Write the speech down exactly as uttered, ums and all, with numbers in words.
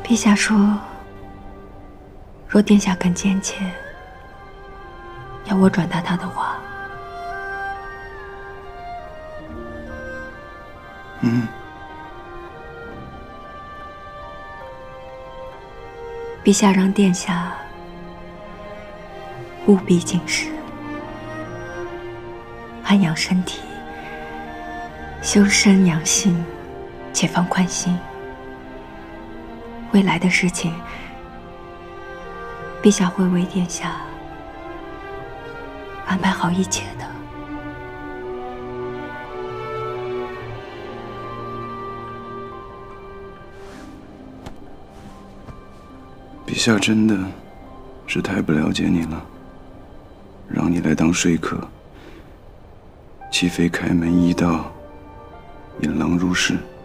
陛下说，若殿下肯坚切，要我转达他的话。 嗯。 陛下让殿下务必进食，安养身体，修身养性，且放宽心。未来的事情，陛下会为殿下安排好一切的。 陛下真的是太不了解你了，让你来当说客，岂非开门一道，引狼入室？